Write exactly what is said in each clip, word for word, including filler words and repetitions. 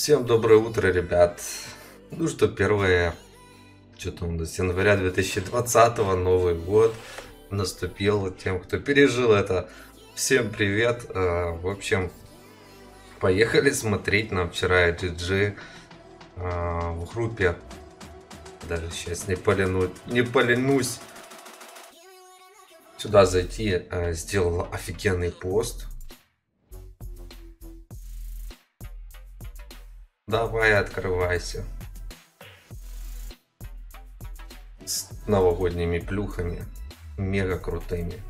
Всем доброе утро, ребят. Ну что, первое, что-то у нас января две тысячи двадцатого, Новый год наступил. Тем, кто пережил это, всем привет. Э, В общем, поехали смотреть. Нам вчера джи джи э, в группе, даже сейчас не поленусь, не поленусь сюда зайти, э, сделала офигенный пост. Давай, открывайся. С новогодними плюхами, мега крутыми.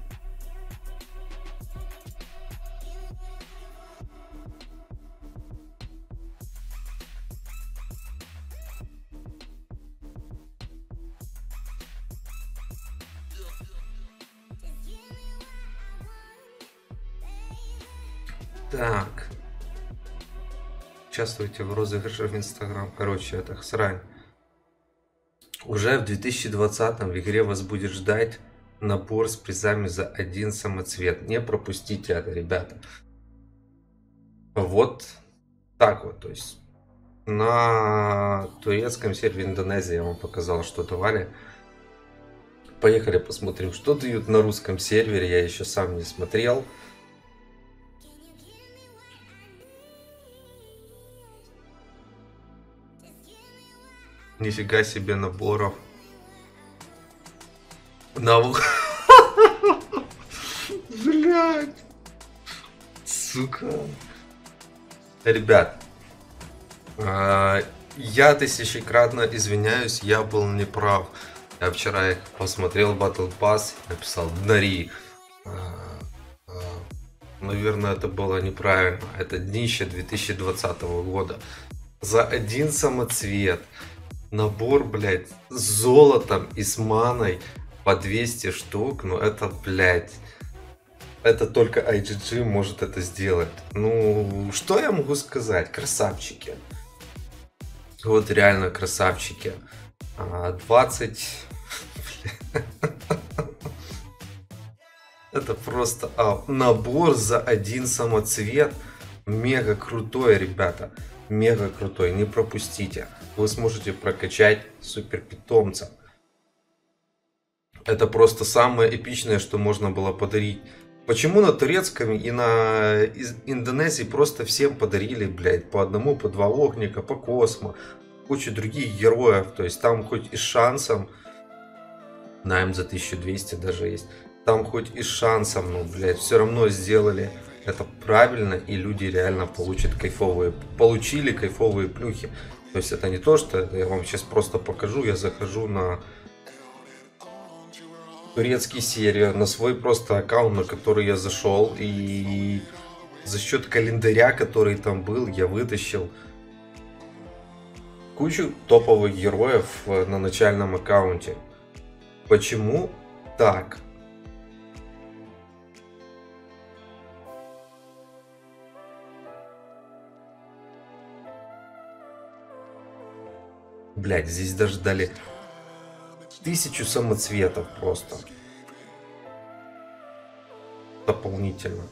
Так, участвуйте в розыгрыше в Инстаграм. Короче, это срань. Уже в две тысячи двадцатом в игре вас будет ждать набор с призами за один самоцвет. Не пропустите это, ребята. Вот так вот. То есть на турецком сервере Индонезии я вам показал, что давали. Поехали посмотрим, что дают на русском сервере. Я еще сам не смотрел. Нифига себе наборов. Навук. Блять. Сука. Ребят. а, Я тысячекратно извиняюсь, я был неправ. Я вчера посмотрел Battle Pass, написал Нари. А, а, Наверное, это было неправильно. Это днище две тысячи двадцатого года. За один самоцвет. Набор, блядь, с золотом и с маной по двести штук. Ну это, блядь, это только ай джи джи может это сделать. Ну, что я могу сказать? Красавчики. Вот реально красавчики. А, двадцать... Это просто а, набор за один самоцвет. Мега крутой, ребята. Мега крутой. Не пропустите. Вы сможете прокачать супер питомца. Это просто самое эпичное, что можно было подарить. Почему на турецком и на Индонезии просто всем подарили, блядь, по одному, по два огника, по космо, кучу других героев. То есть там хоть и с шансом, найм за тысячу двести даже есть, там хоть и с шансом, ну, блядь, все равно сделали это правильно, и люди реально получат кайфовые, получили кайфовые плюхи. То есть это не то, что я вам сейчас просто покажу, я захожу на турецкий сервер, на свой просто аккаунт, на который я зашел, и за счет календаря, который там был, я вытащил кучу топовых героев на начальном аккаунте. Почему так? Блять, здесь даже дали тысячу самоцветов просто. Дополнительно.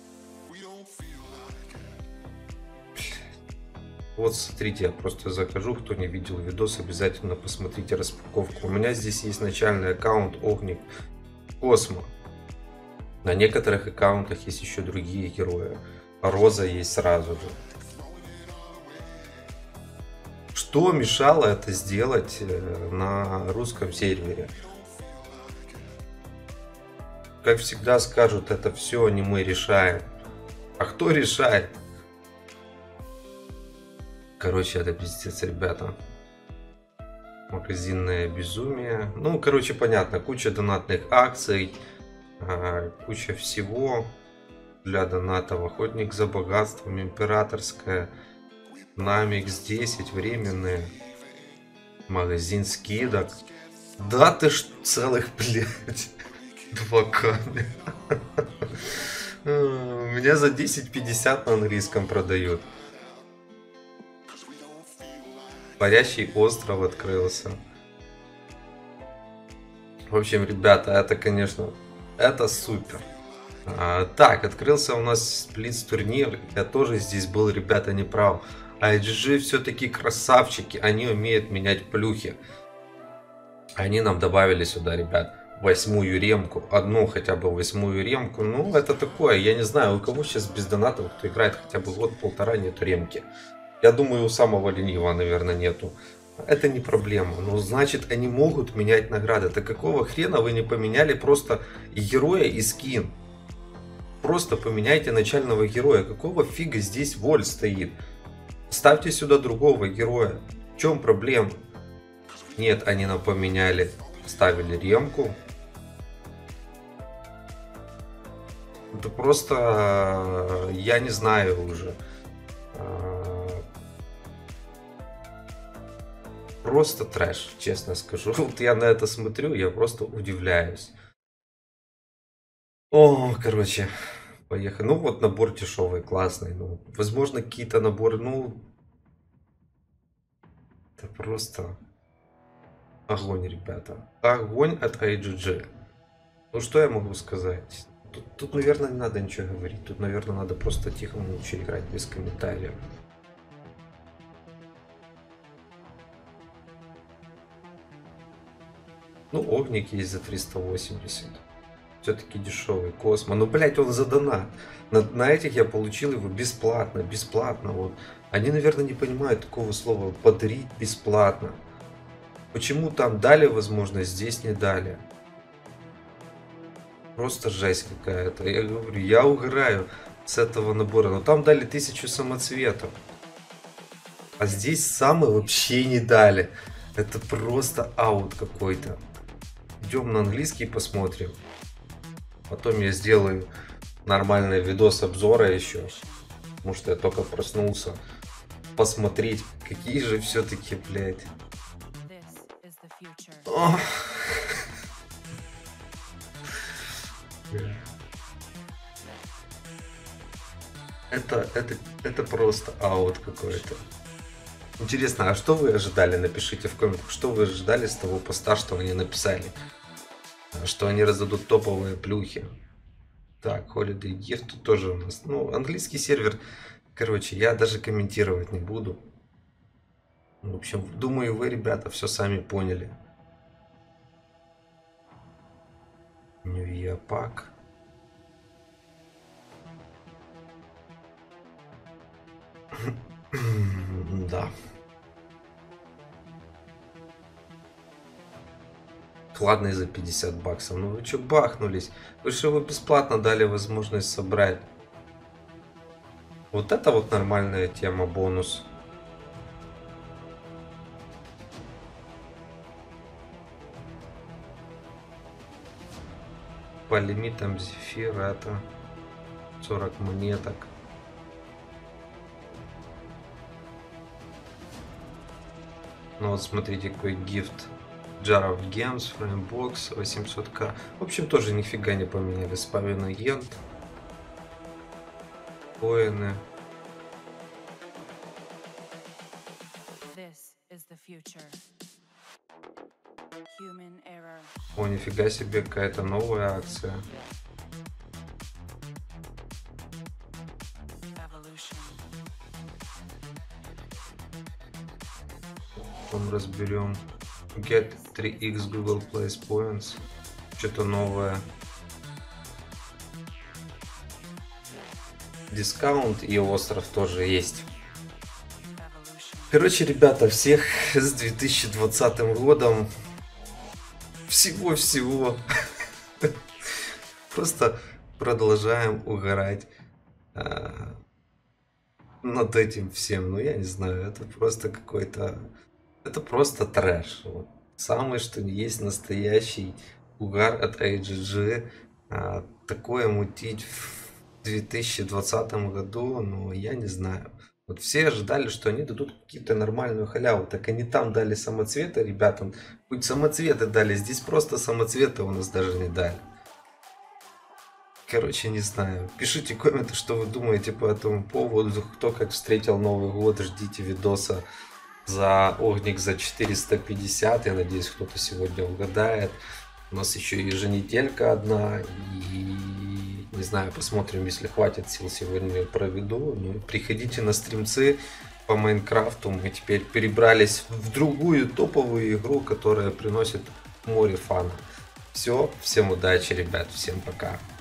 Вот смотрите, я просто захожу, кто не видел видос, обязательно посмотрите распаковку. У меня здесь есть начальный аккаунт Огник Космо. На некоторых аккаунтах есть еще другие герои. Роза есть сразу же. Что мешало это сделать на русском сервере? Как всегда скажут, это все не мы решаем. А кто решает? Короче, это пиздец, ребята. Магазинное безумие. Ну, короче, понятно. Куча донатных акций. Куча всего для донатов. Охотник за богатством, императорская. Нам икс десять временные. Магазин скидок. Да ты ж целых, блядь, два камня. Меня за десять пятьдесят на английском продают. Парящий остров открылся. В общем, ребята, это, конечно, это супер. А, так, открылся у нас сплитс-турнир. Я тоже здесь был, ребята, не прав. ай джи джи все-таки красавчики. Они умеют менять плюхи. Они нам добавили сюда, ребят, восьмую ремку. Одну хотя бы восьмую ремку. Ну, это такое. Я не знаю, у кого сейчас без донатов, кто играет хотя бы год-полтора, нету ремки. Я думаю, у самого ленивого, наверное, нету. Это не проблема. Но значит, они могут менять награды. Так какого хрена вы не поменяли просто героя и скин? Просто поменяйте начального героя. Какого фига здесь Воль стоит? Ставьте сюда другого героя. В чем проблема? Нет, они нам поменяли. Ставили ремку. Это просто... Я не знаю уже. Просто трэш, честно скажу. Вот я на это смотрю, я просто удивляюсь. О, короче, поехали. Ну вот набор дешевый, классный. Ну, возможно, какие-то наборы, ну... Это просто... Огонь, ребята. Огонь от ай джи джи. Ну, что я могу сказать? Тут, тут, наверное, не надо ничего говорить. Тут, наверное, надо просто тихо молча играть, без комментариев. Ну, Огник есть за триста восемьдесят. Все-таки дешевый. Космо. Ну, блять, он за донат. На, на этих я получил его бесплатно. Бесплатно. Вот. Они, наверное, не понимают такого слова подарить бесплатно. Почему там дали возможность, здесь не дали? Просто жесть какая-то. Я говорю, я угораю с этого набора. Но там дали тысячу самоцветов. А здесь самые вообще не дали. Это просто аут какой-то. Идем на английский посмотрим. Потом я сделаю нормальный видос обзора еще. Потому что я только проснулся. Посмотреть, какие же все-таки, блядь. О! Это, это, это просто аут какой-то. Интересно, а что вы ожидали? Напишите в комментах, что вы ожидали с того поста, что они написали. Что они раздадут топовые плюхи. Так, Holiday Gift тут тоже у нас. Ну, английский сервер. Короче, я даже комментировать не буду. В общем, думаю, вы, ребята, все сами поняли. New Pack. Да. Кладный за пятьдесят баксов. Ну вы что, бахнулись? Вы что, вы бесплатно дали возможность собрать? Вот это вот нормальная тема, бонус. По лимитам Зефира это сорок монеток. Ну вот смотрите, какой гифт. Jar of Gems, Framebox, восемьсот ка. В общем, тоже нифига не поменяли. Спавин агент. Коины. О, нифига себе, какая-то новая акция. Потом разберем. Get три икс Google Play Points. Что-то новое. Дискаунт и остров тоже есть. Короче, ребята, всех с две тысячи двадцатым годом. Всего-всего. Просто продолжаем угорать а, над этим всем. Ну, я не знаю, это просто какой-то... Это просто трэш. Вот. Самый, что ни есть, настоящий угар от ай джи джи. А, такое мутить в две тысячи двадцатом году, ну, я не знаю. Вот все ожидали, что они дадут какие-то нормальную халяву. Так они там дали самоцветы ребятам. Хоть самоцветы дали, здесь просто самоцветы у нас даже не дали. Короче, не знаю. Пишите комменты, что вы думаете по этому поводу. Кто как встретил Новый год, ждите видоса за Огник за четыреста пятьдесят. Я надеюсь, кто-то сегодня угадает. У нас еще еженеделька одна. И Не знаю, посмотрим, если хватит сил, сегодня проведу. Ну, приходите на стримцы по Майнкрафту. Мы теперь перебрались в другую топовую игру, которая приносит море фана. Все, всем удачи, ребят, всем пока.